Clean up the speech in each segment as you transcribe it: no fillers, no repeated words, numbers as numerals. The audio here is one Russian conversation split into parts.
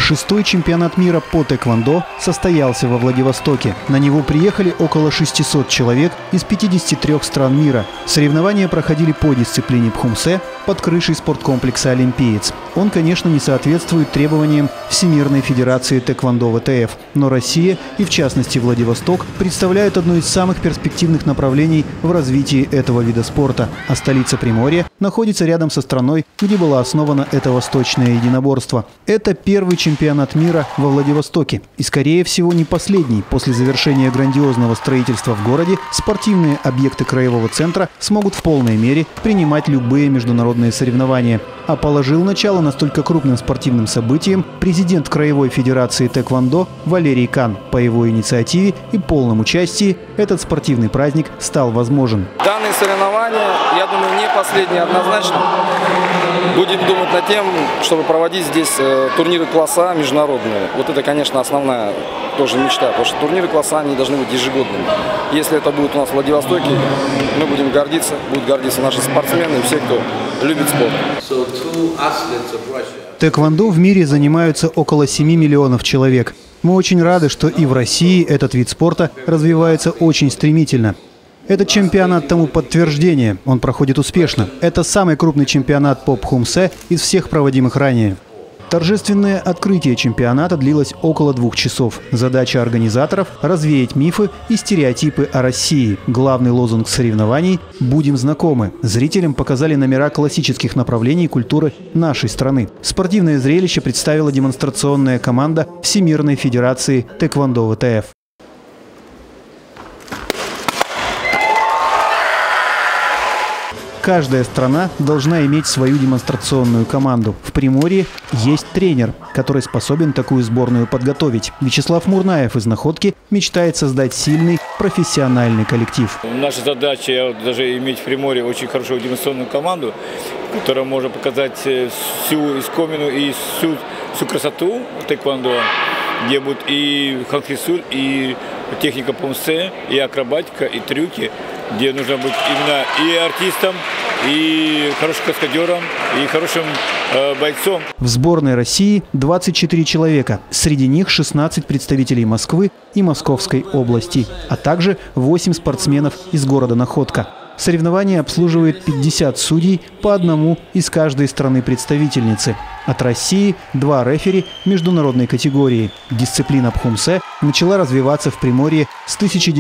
Шестой чемпионат мира по тэквондо состоялся во Владивостоке. На него приехали около 600 человек из 53 стран мира. Соревнования проходили по дисциплине Пхумсе под крышей спорткомплекса «Олимпиец». Он, конечно, не соответствует требованиям Всемирной Федерации тэквондо ВТФ, но Россия и, в частности, Владивосток, представляют одно из самых перспективных направлений в развитии этого вида спорта. А столица Приморья находится рядом со страной, где было основано это восточное единоборство. Это первый чемпионат мира во Владивостоке. И, скорее всего, не последний. После завершения грандиозного строительства в городе спортивные объекты краевого центра смогут в полной мере принимать любые международные соревнования. А положил начало настолько крупным спортивным событиям президент Краевой Федерации тэквондо Валерий Кан. По его инициативе и полном участии этот спортивный праздник стал возможен. Данные соревнования, я думаю, не последние однозначно. Будем думать над тем, чтобы проводить здесь турниры класса международные. Вот это, конечно, основная тоже мечта, потому что турниры класса, они должны быть ежегодными. Если это будет у нас в Владивостоке, мы будем гордиться, будут гордиться наши спортсмены и все, кто любит спорт. Тэквондо в мире занимаются около 7 миллионов человек. Мы очень рады, что и в России этот вид спорта развивается очень стремительно. Этот чемпионат тому подтверждение. Он проходит успешно. Это самый крупный чемпионат по Пхумсе из всех проводимых ранее. Торжественное открытие чемпионата длилось около 2 часов. Задача организаторов – развеять мифы и стереотипы о России. Главный лозунг соревнований – «Будем знакомы». Зрителям показали номера классических направлений культуры нашей страны. Спортивное зрелище представила демонстрационная команда Всемирной Федерации тэквондо ВТФ. Каждая страна должна иметь свою демонстрационную команду. В Приморье есть тренер, который способен такую сборную подготовить. Вячеслав Мурнаев из «Находки» мечтает создать сильный профессиональный коллектив. Наша задача даже иметь в Приморье очень хорошую демонстрационную команду, которая может показать всю искомину и всю красоту тэквондо, где будет и ханхисуль, и техника Пхумсе, и акробатика, и трюки, где нужно быть именно и артистом, и хорошим каскадером, и хорошим бойцом. В сборной России 24 человека. Среди них 16 представителей Москвы и Московской области, а также 8 спортсменов из города Находка. Соревнования обслуживает 50 судей, по одному из каждой страны-представительницы. От России 2 рефери международной категории. Дисциплина Пхумсе начала развиваться в Приморье с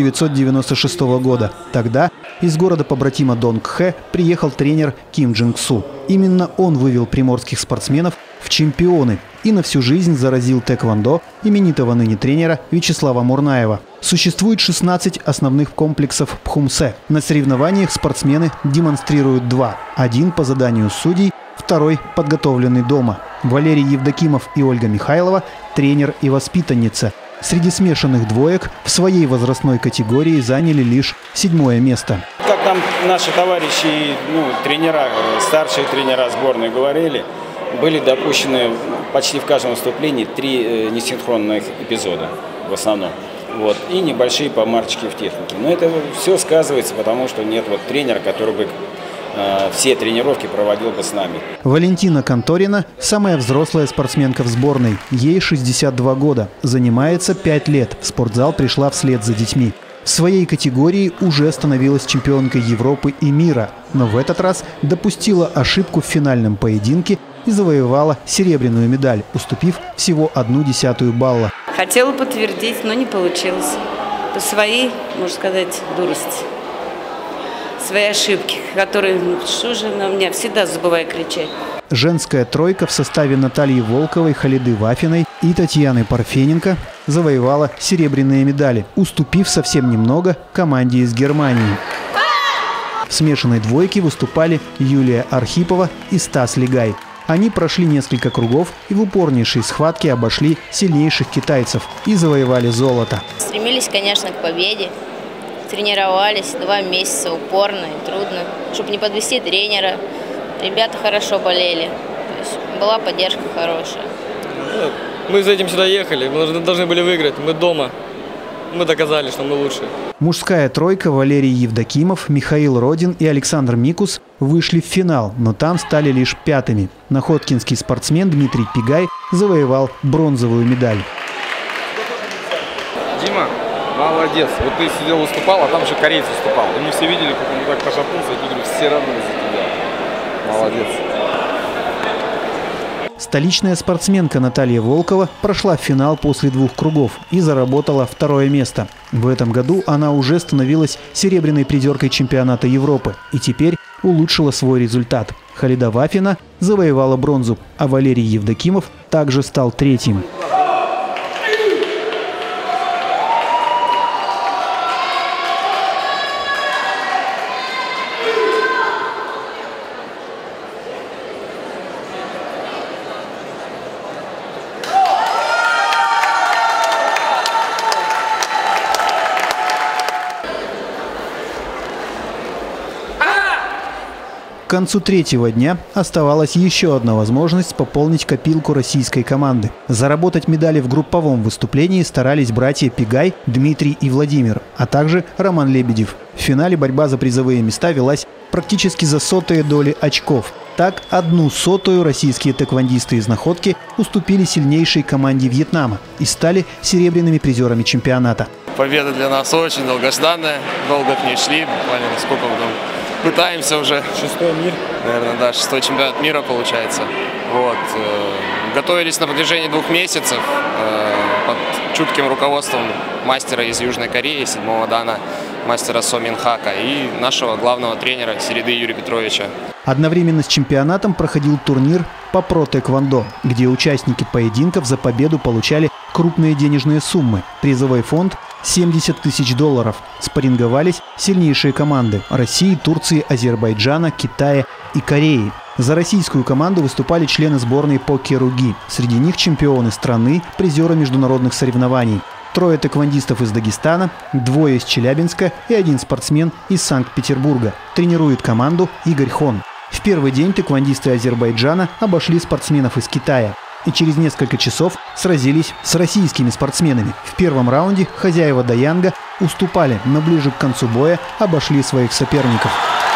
1996 года. Тогда из города побратима Донгхэ приехал тренер Ким Джинг Су. Именно он вывел приморских спортсменов в чемпионы и на всю жизнь заразил тэквондо именитого ныне тренера Вячеслава Мурнаева. Существует 16 основных комплексов Пхумсе. На соревнованиях спортсмены демонстрируют 2. Один по заданию судей, второй подготовленный дома. Валерий Евдокимов и Ольга Михайлова – тренер и воспитанница. Среди смешанных двоек в своей возрастной категории заняли лишь 7-е место. Как нам наши товарищи, тренера, старшие тренера сборной говорили, были допущены почти в каждом выступлении 3 несинхронных эпизода в основном. И небольшие помарочки в технике. Но это все сказывается, потому что нет тренера, который бы все тренировки проводил бы с нами. Валентина Конторина – самая взрослая спортсменка в сборной. Ей 62 года. Занимается 5 лет. В спортзал пришла вслед за детьми. В своей категории уже становилась чемпионкой Европы и мира. Но в этот раз допустила ошибку в финальном поединке и завоевала серебряную медаль, уступив всего 1/10 балла. Хотела подтвердить, но не получилось. По своей, можно сказать, дурости. Свои ошибки, которые, что же на меня, всегда забываю кричать. Женская тройка в составе Натальи Волковой, Халиды Вафиной и Татьяны Парфененко завоевала серебряные медали, уступив совсем немного команде из Германии. В смешанной двойке выступали Юлия Архипова и Стас Легай. Они прошли несколько кругов и в упорнейшей схватке обошли сильнейших китайцев и завоевали золото. Стремились, конечно, к победе. Тренировались 2 месяца упорно и трудно, чтобы не подвести тренера. Ребята хорошо болели, то есть была поддержка хорошая. Мы за этим сюда ехали, мы должны были выиграть, мы дома. мы доказали, что мы лучшие. Мужская тройка Валерий Евдокимов, Михаил Родин и Александр Микус вышли в финал, но там стали лишь пятыми. Находкинский спортсмен Дмитрий Пигай завоевал бронзовую медаль. Дима, молодец. Вот ты сидел, выступал, а там же корейец выступал. Они все видели, как он так пошатнулся, и говорю, все равны за тебя. Молодец. Столичная спортсменка Наталья Волкова прошла в финал после 2 кругов и заработала 2-е место. В этом году она уже становилась серебряной призеркой чемпионата Европы и теперь улучшила свой результат. Халида Вафина завоевала бронзу, а Валерий Евдокимов также стал 3-м. К концу 3-го дня оставалась еще одна возможность пополнить копилку российской команды. Заработать медали в групповом выступлении старались братья Пигай, Дмитрий и Владимир, а также Роман Лебедев. В финале борьба за призовые места велась практически за 100-е доли очков. Так, 1/100 российские тэквондисты из Находки уступили сильнейшей команде Вьетнама и стали серебряными призерами чемпионата. Победа для нас очень долгожданная, долго к ней шли, буквально сколько мы там пытаемся уже. 6-й мир. Наверное, да, 6-й чемпионат мира получается. Вот. Готовились на протяжении 2 месяцев под чутким руководством мастера из Южной Кореи, 7-го дана, мастера Со Минхака, и нашего главного тренера Середы Юрия Петровича. Одновременно с чемпионатом проходил турнир по про-тэквондо, где участники поединков за победу получали крупные денежные суммы. Призовой фонд – $70 000. Спарринговались сильнейшие команды – России, Турции, Азербайджана, Китая и Кореи. За российскую команду выступали члены сборной по керуги. Среди них чемпионы страны, призеры международных соревнований. 3 тэквондистов из Дагестана, 2 из Челябинска и 1 спортсмен из Санкт-Петербурга. Тренирует команду Игорь Хон. В первый день тэквондисты Азербайджана обошли спортсменов из Китая и через несколько часов сразились с российскими спортсменами. В первом раунде хозяева Даянга уступали, но ближе к концу боя обошли своих соперников.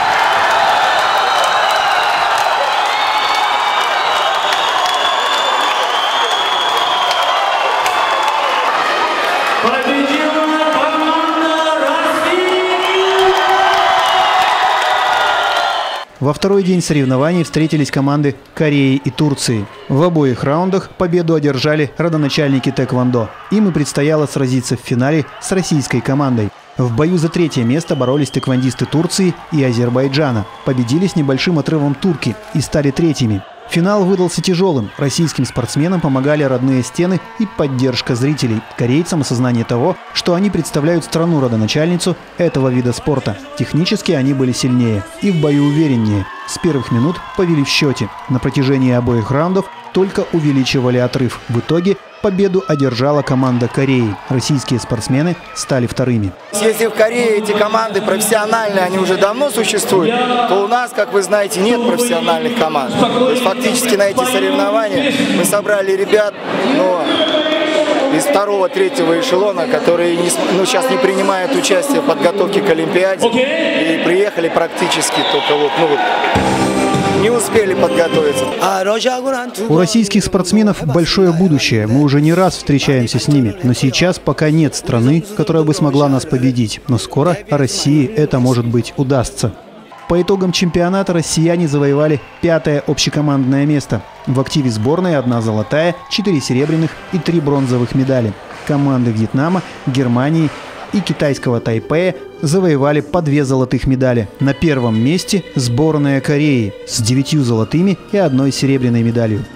Во второй день соревнований встретились команды Кореи и Турции. В обоих раундах победу одержали родоначальники тэквондо. Им и предстояло сразиться в финале с российской командой. В бою за 3-е место боролись тэквондисты Турции и Азербайджана. Победили с небольшим отрывом турки и стали 3-ми. Финал выдался тяжелым. Российским спортсменам помогали родные стены и поддержка зрителей. Корейцам осознание того, что они представляют страну-родоначальницу этого вида спорта. Технически они были сильнее и в бою увереннее. С первых минут повели в счете. На протяжении обоих раундов только увеличивали отрыв. В итоге победу одержала команда Кореи. Российские спортсмены стали 2-ми. Если в Корее эти команды профессиональные, они уже давно существуют, то у нас, как вы знаете, нет профессиональных команд. То есть фактически на эти соревнования мы собрали ребят, из 2-го, 3-го эшелона, которые сейчас не принимают участие в подготовке к Олимпиаде и приехали практически только не успели подготовиться. У российских спортсменов большое будущее. Мы уже не раз встречаемся с ними. Но сейчас пока нет страны, которая бы смогла нас победить. Но скоро России это, может быть, удастся. По итогам чемпионата россияне завоевали 5-е общекомандное место. В активе сборной 1 золотая, 4 серебряных и 3 бронзовых медали. Команды Вьетнама, Германии и китайского Тайпэя завоевали по 2 золотых медали. На 1-м месте сборная Кореи с 9 золотыми и 1 серебряной медалью.